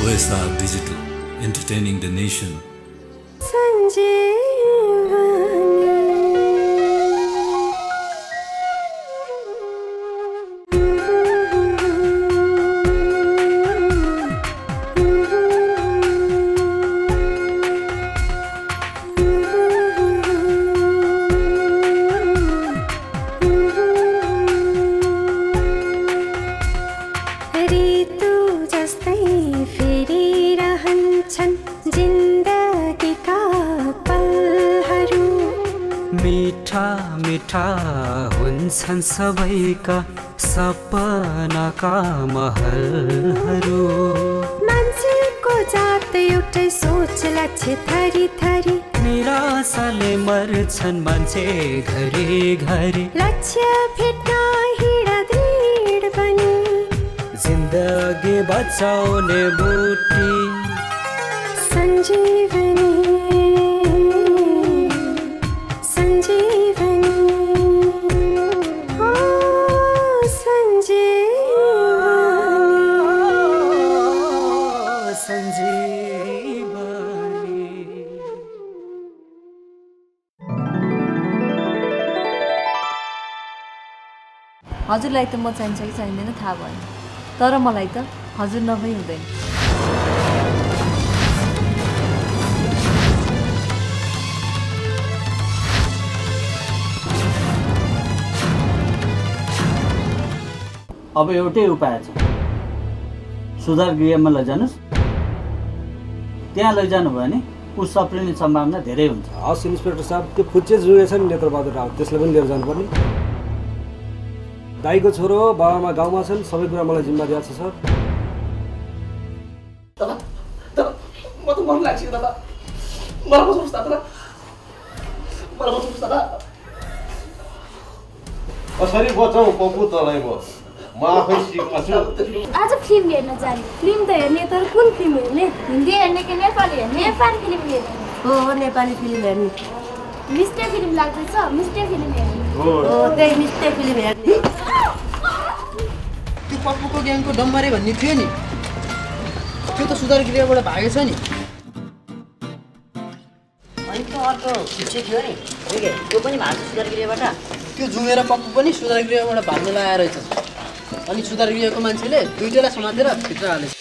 OSR Digital, entertaining the nation. हुन्छन् सबैका सपनाका महलहरू मान्छेको जात एउटै सोच लक्ष्य थरी थरी निराशाले मर्छन् मान्छे घरी घरी लक्ष्य भेट्न हिँड दृढ बनी जिन्दगी बचाउने बुटी सञ्जीवनी हजुरलाई त म चाहिन्छ कि चाहिँदैन थाहा भएन तर मलाई त हजुर नभई हुँदैन अब एउटै उपाय छ सुधार गृहमा लैजानुस् त्यहाँ लैजानु भयो भने ऊ सप्रिने सम्भावना धेरै हुन्छ हस् इन्सपेक्टर साहब त्यो फुच्चे जुगेछ नि नेत्रबहादुर राउत त्यसलाई पनि लिएर जानुपर्ने दाइको छोरो बाबामा गाउँमा छन् सबै कुरा मलाई जिम्मा दिएको छ सर दादा म त मन लाग्छ दादा मलाई बचाउनुस् दादा मलाई बचाउनुस् दादा कसरी बचाऊ पप्पु तँलाई म आफै सिक्न छु आज फिल्म हेर्न जाने फिल्म त हेर्ने तर कुन फिल्म हेर्ने हिन्दी हेर्ने कि नेपाली हेर्ने नेपाली फिल्म हेर्ने हो नेपाली फिल्म हेर्ने मिस्टे फिल्म लाग्दैछ मिस्टे फिल्म हेर्ने हो त्यही मिस्टे फिल्म हेर्ने त्यो पप्पुको ग्याङको डम्बरे भन्ने थियो नि त्यो त सुधार गृहबाट भागेछ नि अनि त अर्को पिच्छे थियो नि त्यो पनि भाग्यो सुधार गृहबाट त्यो जुमेर पप्पु पनि सुधार गृहबाट भाग्न लगाएर रहेछ अनि सुधार गृहको मान्छेले दुईटैलाई समातेर भित्र हालेछ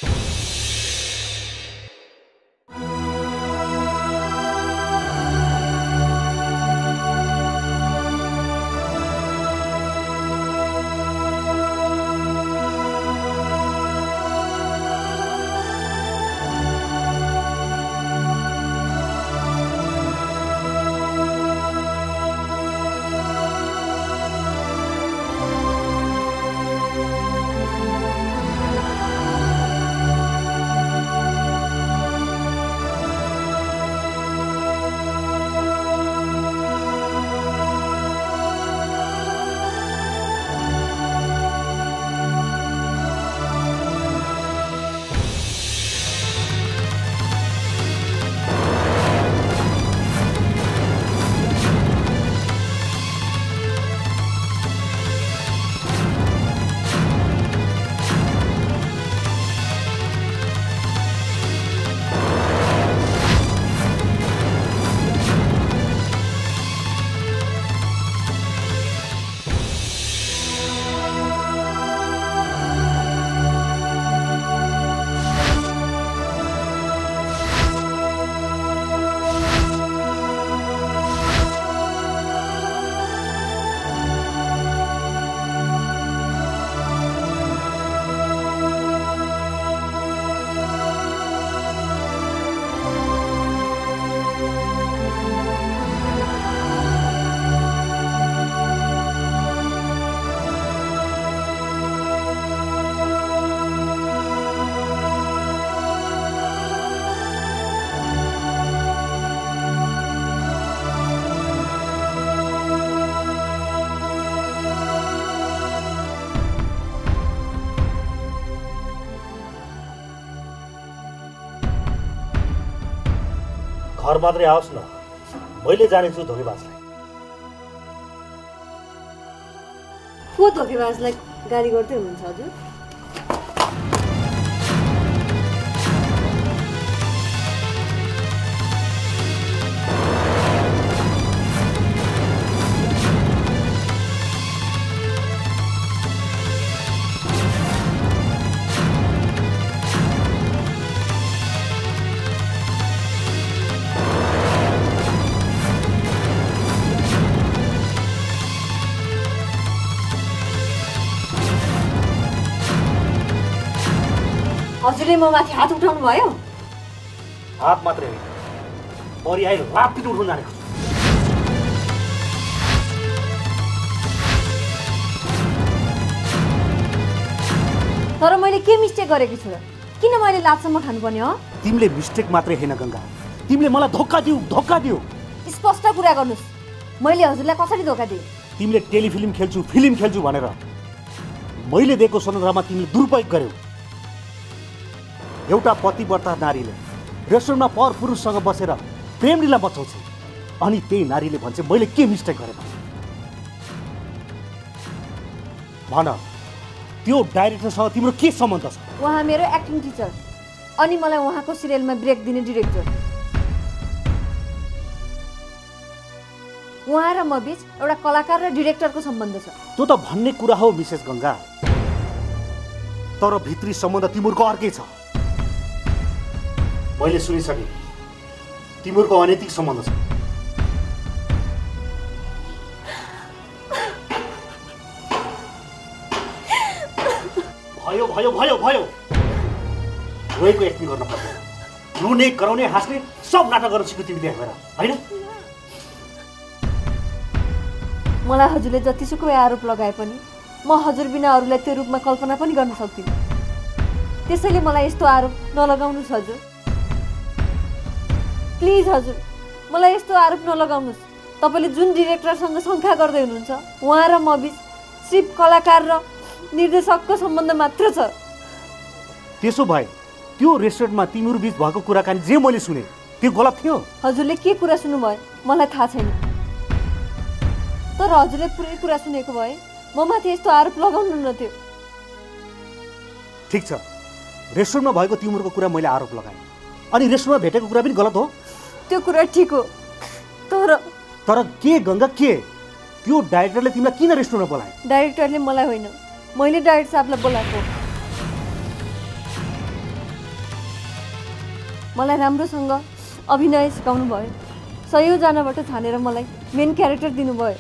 घर मात्रै आओस् न मैले जानेछु धोकेबाजलाई को धोकेबाजलाई गाली गर्दै हुनुहुन्छ हजुर हजुरले म माथि हात उठाउनु भयो? हात मात्रै होइन, परि आइ लात्ती उठाउन जानेको छु। तर मैले के मिस्टेक गरेको छु र? किन मैले लातसम्म खानुपर्ने हो? तिमीले मिस्टेक मात्रै होइन गङ्गा, तिमीले मलाई धोका दियौ। स्पष्ट कुरा गर्नुस्, मैले हजुरलाई कसरी धोका दिएँ? तिमीले टेलिफिल्म खेल्छु भनेर मैले दिएको स्वतन्त्रतामा तिमीले दुरुपयोग गर्यौ। एउटा पतिव्रता नारीले रेस्टुरेन्टमा पर पुरुषसँग बसेर प्रेम लीला बचाउँछ, अनि त्यही नारीले भन्छ मैले के मिस्टेक गरेँ भन। त्यो डाइरेक्टरसँग तिम्रो के सम्बन्ध छ? उहाँ मेरो एक्टिङ टिचर अनि मलाई उहाँको सिरियलमा ब्रेक दिने डिरेक्टर। उहाँ र म बीच एउटा कलाकार र डिरेक्टरको सम्बन्ध छ। त्यो त भन्ने कुरा हो मिसेस गङ्गा, तर भित्री सम्बन्ध तिमीहरूको अर्कै छ। मैले सुनिसकेँ तिमीहरूको अनैतिक सम्बन्ध छ। भयो रोएको एक्टिङ गर्न पर्दैन। रुने कराउने हाँस्ने सब नाटक गर्न सिक्यो तिमीले हेरेर, होइन? मलाई हजुरले जतिसुकै आरोप लगाए पनि म हजुर बिना अरूलाई त्यो रूपमा कल्पना पनि गर्न सक्दिनँ। त्यसैले मलाई यस्तो आरोप नलगाउनुहोस् हजुर, प्लिज हजुर, मलाई यस्तो आरोप नलगाउनुहोस्। तपाईँले जुन डिरेक्टरसँग शङ्का गर्दै हुनुहुन्छ उहाँ र म बिच सिर्फ कलाकार र निर्देशकको सम्बन्ध मात्र छ। त्यसो भए त्यो रेस्टुरेन्टमा तिमीहरू बिच भएको कुराकानी जे मैले सुने त्यो गलत थियो? हजुरले के कुरा सुन्नुभयो मलाई थाहा छैन, तर हजुरले पुरै कुरा सुनेको भए म माथि यस्तो आरोप लगाउनु नथ्यो। ठिक छ, रेस्टुरेन्टमा भएको तिमीहरूको कुरा मैले आरोप लगाएँ, अनि रेस्टुरेन्टमा भेटेको कुरा पनि गलत हो? त्यो कुरा ठिक हो, तर के गङ्गा के? त्यो डाइरेक्टरले तिमीलाई किन रेस्टुरेन्टमा बोलाए? डाइरेक्टरले मलाई होइन, मैले डाइरेक्टर साहबलाई बोलाएको। मलाई राम्रोसँग अभिनय सिकाउनु भयो, सयौँजनाबाट छानेर मलाई मेन क्यारेक्टर दिनुभयो।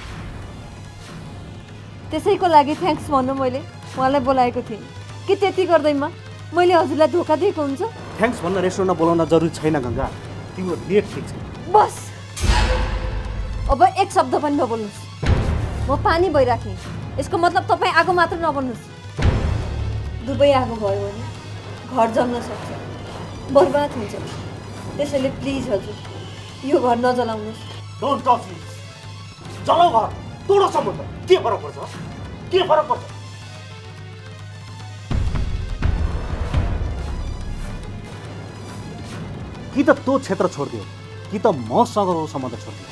त्यसैको लागि थ्याङ्क्स भन्न मैले उहाँलाई बोलाएको थिएँ। कि त्यति गर्दैमा मैले हजुरलाई धोका दिएको हुन्छ? थ्याङ्क्स भन्न रेस्टुरेन्टमा बोलाउन जरुरी छैन गङ्गा, तिम्रो नेट ठिक छैन। बस, अब एक शब्द पनि नबोल्नुहोस्। म पानी भइराखेँ, यसको मतलब तपाईँ आगो मात्र नबन्नुहोस्। दुवै आगो भयो भने घर जल्न सक्छ, बर्बाद हुन्छ। त्यसैले प्लिज हजुर यो घर नजलाउनुहोस्। Don't touch me. जलाउ घर, तोडो सम्बन्ध, के फरक पर्छ? कि त त्यो क्षेत्र छोडिदियो कि त मसँगको सम्बन्ध छोडिदियो।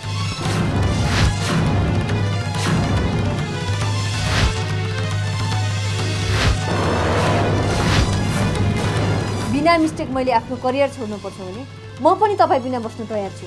बिना मिस्टेक मैले आफ्नो करियर छोड्नुपर्छ भने म पनि तपाईँ बिना बस्न तयार छु।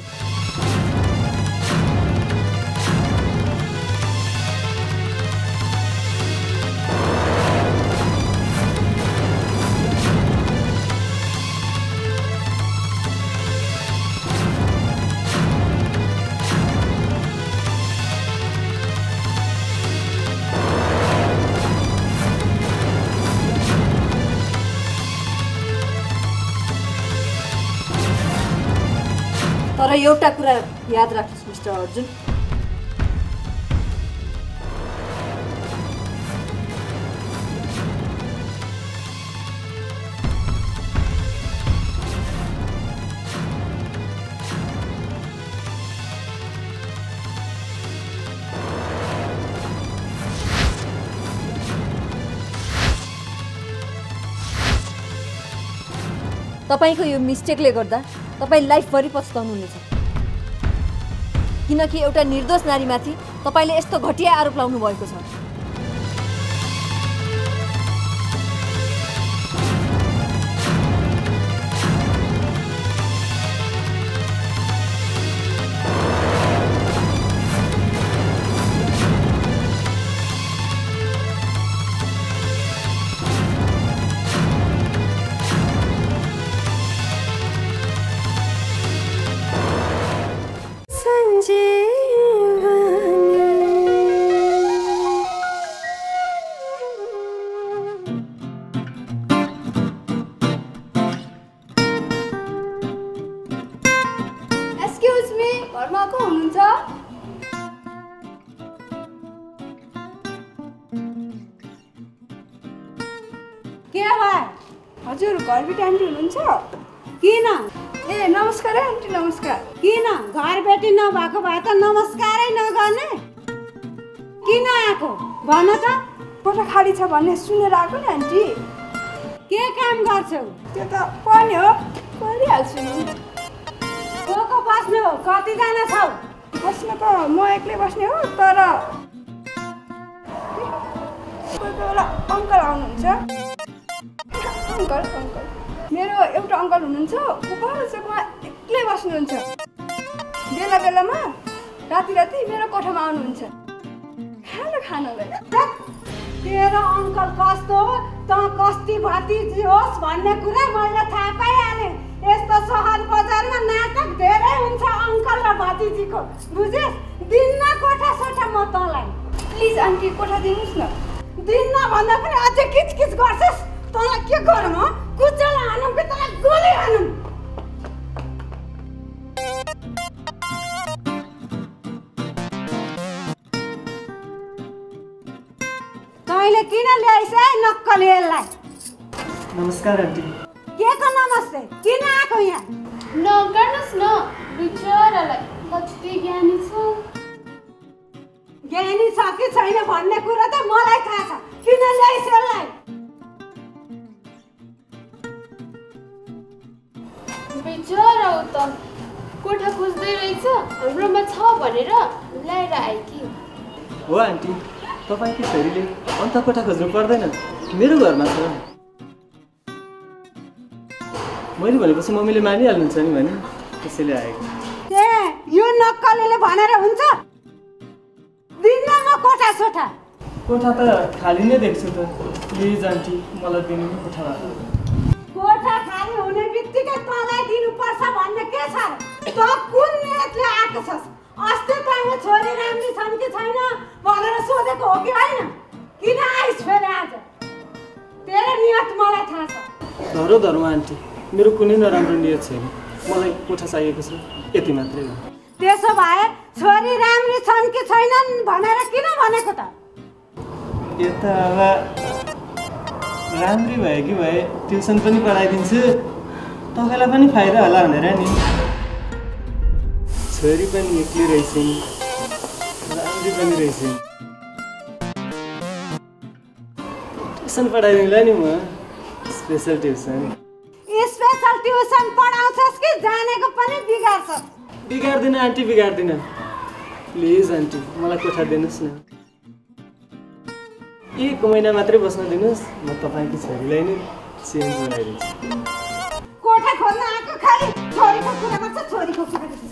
तर एउटा कुरा याद राख्नुहोस् मिस्टर अर्जुन, तपाईँको यो मिस्टेकले गर्दा तपाईँ लाइफभरि पछुताउनुहुनेछ। किनकि एउटा निर्दोष नारीमाथि तपाईँले यस्तो घटिया आरोप लाउनु भएको छ। घरमा को हुनुहुन्छ? के भयो? हजुर घरबेटी आन्टी हुनुहुन्छ? किन? ए नमस्कार आन्टी नमस्कार। किन घरबेटी नभएको भए त नमस्कारै नगर्ने? किन आएको भन त? कोठा खाली छ भन्ने सुनेर आएको नि आन्टी। के काम गर्छौ? त्यो त पढ्ने हो, पढिहाल्छु नि। को बस्ने हो? कतिजना छौ? बस्न त म एक्लै बस्ने हो, तर कोही बेला अङ्कल आउनुहुन्छ। अङ्कल मेरो एउटा अङ्कल हुनुहुन्छ, ऊ बरचकमा एक्लै बस्नुहुन्छ। बेला बेलामा राति मेरो कोठामा आउनुहुन्छ खाना खानलाई। तेरो अङ्कल कस्तो हो, त कस्ती भतिजी होस् भन्ने कुरा मैले थाहा पाइहालेँ। यस्तो सहर बजारमा नाटक धेरै हुन्छ अङ्कल र भतिजीको, बुझेस्? दिन्न कोठा सोठा म तँलाई। प्लिज आन्टी कोठा दिनुहोस् न। दिन्न भन्दा पनि अझै किचकिच गर्छस्। तँलाई के गरौँ हो? कुचेला हानौँ कि तँलाई गोली हानौँ? तैँले किन ल्याइस् है नक्कली यसलाई? नमस्कार आन्टी। के को नमस्ते? किन आएको यहाँ? नगर्नुहोस् न, बिचरालाई कति ज्ञानी छ। ज्ञानी छ कि छैन भन्ने कुरा त मलाई थाहा छ। किन ल्याइस् यसलाई? बिचरा हो त कोठा खोज्दै रहेछ, हाम्रोमा छ भनेर ल्याएर आएकी हो। आन्टी तपाईँको छोरीले अन्त कोठा खोज्नु पर्दैन, मेरो घरमा छ। मैले भनेपछि मम्मीले मानिहाल्नुहुन्छ नि भने त्यसैले आएको। ए यो नक्कलीले भनेर हुन्छ? दिन्न म कोठा सोठा। कोठा त खाली नै देख्छु त। प्लिज आन्टी मलाई दिनु नि कोठा। कोठा खाली हुने बित्तिकै तँलाई दिनुपर्छ भन्ने के छ? त कुन नियतले आएको छस्? अस्ति तँले छोरी राम्री छन् कि छैन भनेर सोधेको हो कि होइन? किन आइस् फेरि आज? तेरो नियत मलाई थाहा छ। धर्म आन्टी, मेरो कुनै नराम्रो नियत छैन। मलाई कोठा चाहिएको छ, यति मात्रै हो। त्यसो भए छोरी राम्री छन् कि छैनन् भनेर किन भनेको त? यो त अब राम्री भयो कि भए ट्युसन पनि पढाइदिन्छु, तपाईँलाई पनि फाइदा होला भनेर नि। छोरी पनि एक्लै रहेछन्, राम्री पनि रहेछन्। ट्युसन पढाइदिउँला नि म, स्पेसल ट्युसन। स्पेसल ट्युसन पढाउँछस् कि जानेको पनि बिगार्छस्? बिगार्दिनँ आन्टी, बिगार्दिनँ। प्लिज आन्टी मलाई कोठा दिनुहोस् न। 1 महिना मात्रै बस्न दिनुहोस्, म तपाईँको छोरीलाई नै चेन्ज बनाइदिन्छु। कोठा खोज्न आएको खालि छोरीको कुरा गर्छ, छोरीको कुरा गर्छ।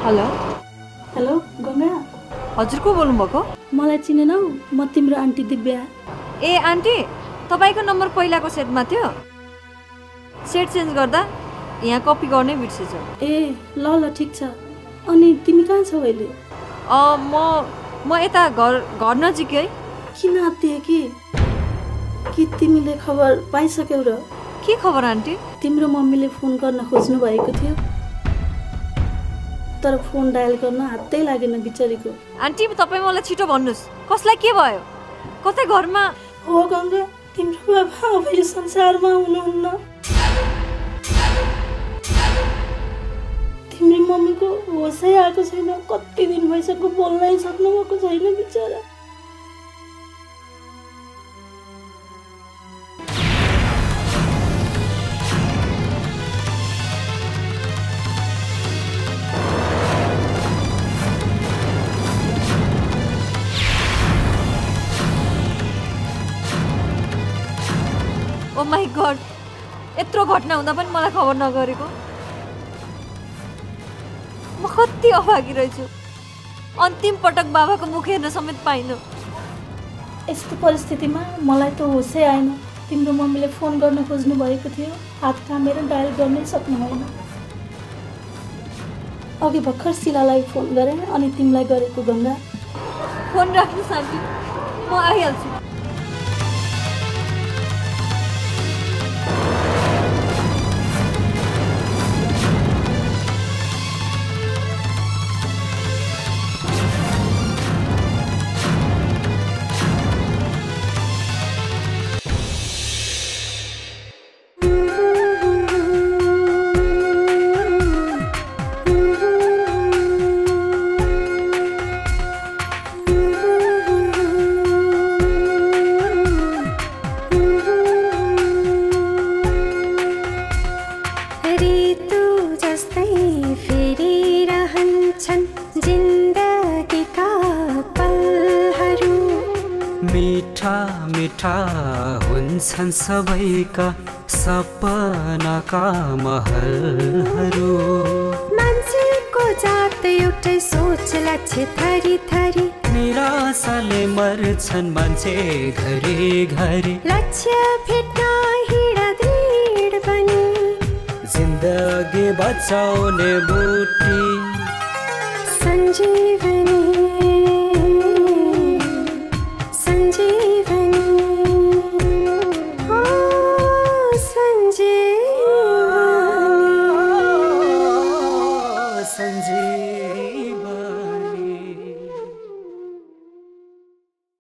हेलो हेलो गङ्गा हजुर को बोल्नुभएको? मलाई चिनेनौ? म तिम्रो आन्टी दिव्या। ए आन्टी, तपाईँको नम्बर पहिलाको सेटमा थियो, सेट चेन्ज गर्दा यहाँ कपी गर्नै बिर्सेछु। ए ल ल ठिक छ। अनि तिमी कहाँ छौ अहिले? म यता घर नजिकै। किन आत्तिए कि तिमीले खबर पाइसक्यौ र? के खबर आन्टी? तिम्रो मम्मीले फोन गर्न खोज्नु भएको थियो, तर फोन डायल गर्न हातै लागेन बिचारीको। आन्टी तपाईँ मलाई छिटो भन्नुहोस्, कसलाई के भयो? कतै घरमा? हो गङ्गा, तिम्रो बाबा अब यो संसारमा हुनुहुन्न। तिम्रो मम्मीको होसै आएको छैन, कति दिन भइसक्यो बोल्नै सक्नु भएको छैन बिचरा। ओ माई गॉड, यत्रो घटना हुँदा पनि मलाई खबर नगरेको। म कति अभागी रहेछु, अन्तिम पटक बाबाको मुख हेर्न समेत पाइनँ। यस्तो परिस्थितिमा मलाई त होसै आएन। तिम्रो मम्मीले फोन गर्न खोज्नु भएको थियो, हात कामेर डायल गर्नै सक्नु भएन। अघि भर्खर शिलालाई फोन गरेँ अनि तिमीलाई गरेको गङ्गा। फोन राख्नुहोस् आन्टी, म आइहाल्छु। हुन्छन् सबैका सपनाका महलहरू। मान्छेको जात एउटै सोच लक्ष्य थरी थरी, निराशाले मर्छन् मान्छे घरी घरी। लक्ष्य भेट्न हिँडा दृढ बनी, जिन्दगी बचाउने बुटी सञ्जीवनी सञ्जीवनी।